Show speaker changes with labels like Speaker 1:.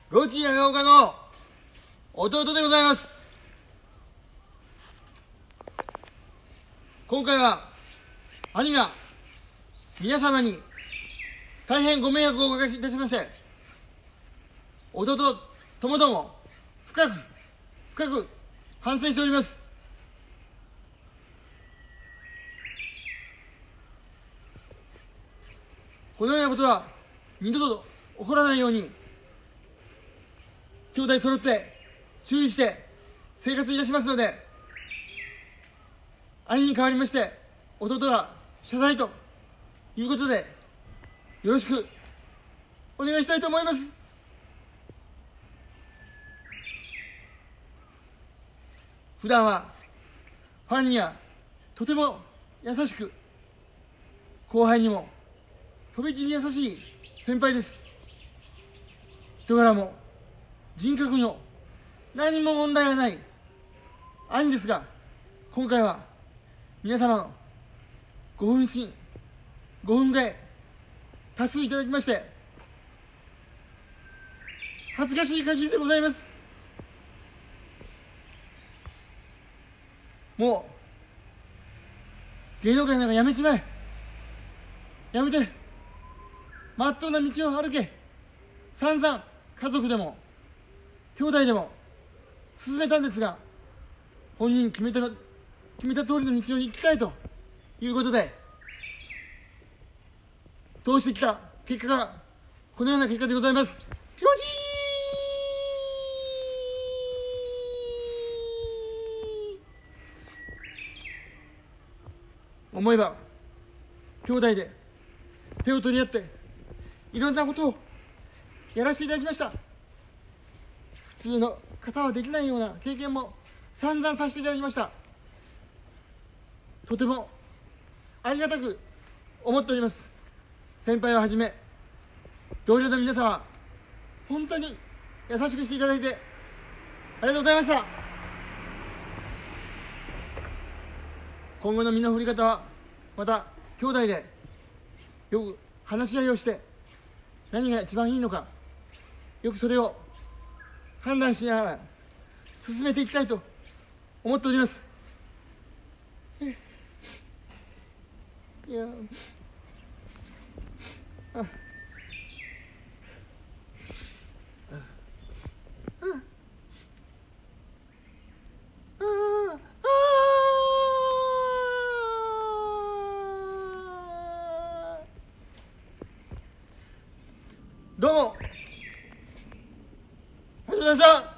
Speaker 1: ロチ長岡の弟でございます。今回は兄が皆様に大変ご迷惑をおかけいたしまして、弟ともども深く反省しております。このようなことは二度と起こらないように、兄弟揃って注意して生活いたしますので、兄に代わりまして弟が謝罪ということでよろしくお願いしたいと思います。普段はファンにはとても優しく、後輩にもとびきり優しい先輩です。人柄も人格も何も問題がない兄ですが、今回は皆様のご分身ご憤慨多数いただきまして恥ずかしい限りでございます。もう芸能界なんかやめちまえ、やめてまっとうな道を歩け。散々家族でも兄弟でも進めたんですが、本人決めた通りの道を行きたいということで通してきた結果がこのような結果でございます。気持ちいい。思えば兄弟で手を取り合っていろんなことをやらせていただきました。普通の方はできないような経験も散々させていただきました。とてもありがたく思っております。先輩をはじめ同僚の皆様、本当に優しくしていただいてありがとうございました。今後の身の振り方はまた兄弟でよく話し合いをして何が一番いいのか、よくそれを判断しながら進めていきたいと思っております。いやどうもありがとうございました。